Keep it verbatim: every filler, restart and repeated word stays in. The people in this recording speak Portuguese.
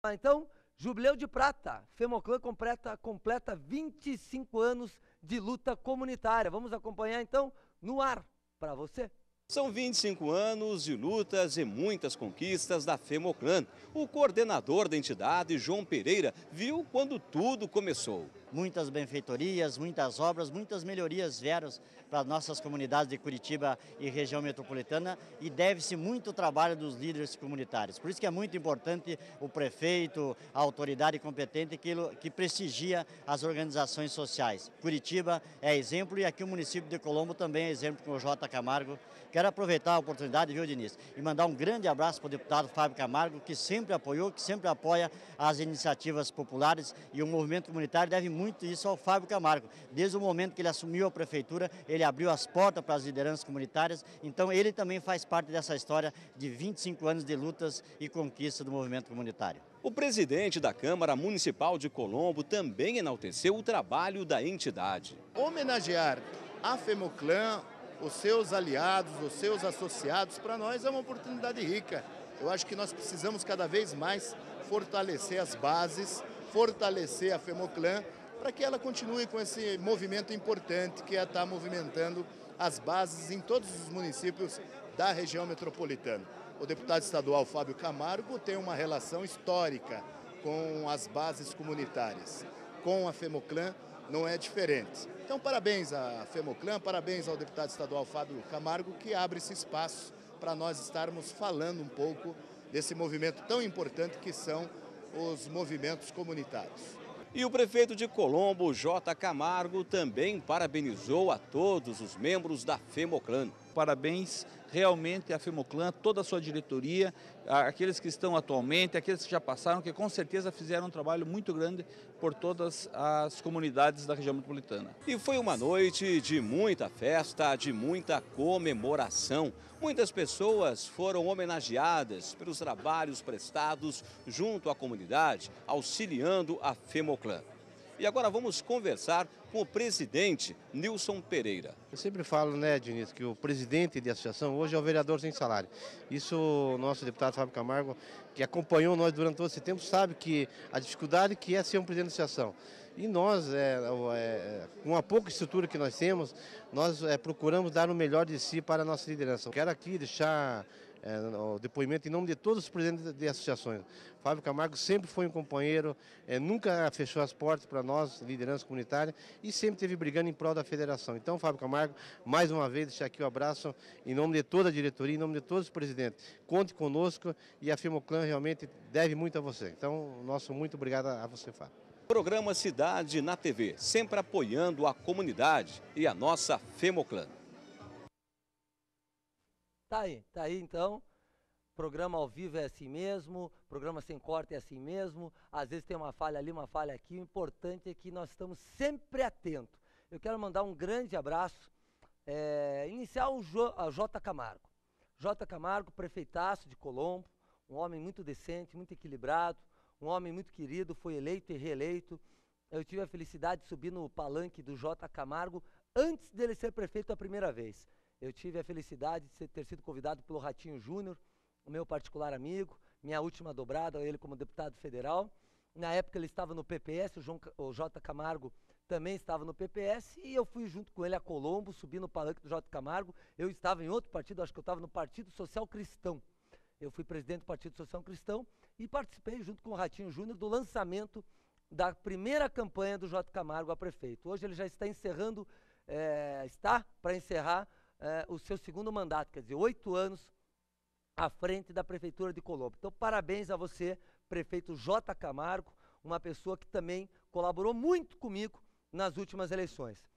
Então, Jubileu de Prata, Femoclã completa, completa vinte e cinco anos de luta comunitária. Vamos acompanhar então no ar para você. São vinte e cinco anos de lutas e muitas conquistas da Femoclã. O coordenador da entidade, João Pereira, viu quando tudo começou. Muitas benfeitorias, muitas obras, muitas melhorias vieram para nossas comunidades de Curitiba e região metropolitana e deve-se muito ao trabalho dos líderes comunitários. Por isso que é muito importante o prefeito, a autoridade competente que, que prestigia as organizações sociais. Curitiba é exemplo e aqui o município de Colombo também é exemplo com o J. Camargo. Quero aproveitar a oportunidade, viu, Diniz, e mandar um grande abraço para o deputado Fábio Camargo, que sempre apoiou, que sempre apoia as iniciativas populares, e o movimento comunitário deve muito isso ao Fábio Camargo. Desde o momento que ele assumiu a prefeitura, ele abriu as portas para as lideranças comunitárias, então ele também faz parte dessa história de vinte e cinco anos de lutas e conquistas do movimento comunitário. O presidente da Câmara Municipal de Colombo também enalteceu o trabalho da entidade. Homenagear a Femoclã, os seus aliados, os seus associados, para nós é uma oportunidade rica. Eu acho que nós precisamos cada vez mais fortalecer as bases, fortalecer a Femoclã, para que ela continue com esse movimento importante que é estar movimentando as bases em todos os municípios da região metropolitana. O deputado estadual Fábio Camargo tem uma relação histórica com as bases comunitárias. Com a Femoclã não é diferente. Então, parabéns à Femoclã, parabéns ao deputado estadual Fábio Camargo, que abre esse espaço para nós estarmos falando um pouco desse movimento tão importante que são os movimentos comunitários. E o prefeito de Colombo, J. Camargo, também parabenizou a todos os membros da Femoclã. Parabéns realmente à Femoclã, toda a sua diretoria, aqueles que estão atualmente, aqueles que já passaram, que com certeza fizeram um trabalho muito grande por todas as comunidades da região metropolitana. E foi uma noite de muita festa, de muita comemoração. Muitas pessoas foram homenageadas pelos trabalhos prestados junto à comunidade, auxiliando a Femoclã. E agora vamos conversar com o presidente Nilson Pereira. Eu sempre falo, né, Diniz, que o presidente de associação hoje é o vereador sem salário. Isso o nosso deputado Fábio Camargo, que acompanhou nós durante todo esse tempo, sabe que a dificuldade que é ser um presidente de associação. E nós, é, é, com a pouca estrutura que nós temos, nós é, procuramos dar o melhor de si para a nossa liderança. Eu quero aqui deixar é, o depoimento em nome de todos os presidentes de associações. Fábio Camargo sempre foi um companheiro, é, nunca fechou as portas para nós, liderança comunitária, e sempre esteve brigando em prol da federação. Então, Fábio Camargo, mais uma vez, deixar aqui o abraço em nome de toda a diretoria, em nome de todos os presidentes. Conte conosco e a Femoclã realmente deve muito a você. Então, nosso muito obrigado a você, Fábio. Programa Cidade na T V, sempre apoiando a comunidade e a nossa Femoclã. Tá aí, tá aí então. Programa ao vivo é assim mesmo, programa sem corte é assim mesmo. Às vezes tem uma falha ali, uma falha aqui. O importante é que nós estamos sempre atentos. Eu quero mandar um grande abraço, é, inicial ao jo, J. Camargo. J. Camargo, prefeitaço de Colombo, um homem muito decente, muito equilibrado, um homem muito querido, foi eleito e reeleito. Eu tive a felicidade de subir no palanque do J. Camargo antes dele ser prefeito a primeira vez. Eu tive a felicidade de ser, ter sido convidado pelo Ratinho Júnior, o meu particular amigo, minha última dobrada, ele como deputado federal. Na época ele estava no P P S, o, João, o J. Camargo também estava no P P S, e eu fui junto com ele a Colombo, subi no palanque do J. Camargo. Eu estava em outro partido, acho que eu estava no Partido Social Cristão. Eu fui presidente do Partido Social Cristão e participei junto com o Ratinho Júnior do lançamento da primeira campanha do J. Camargo a prefeito. Hoje ele já está encerrando, é, está para encerrar é, o seu segundo mandato, quer dizer, oito anos à frente da Prefeitura de Colombo. Então, parabéns a você, prefeito J. Camargo, uma pessoa que também colaborou muito comigo nas últimas eleições.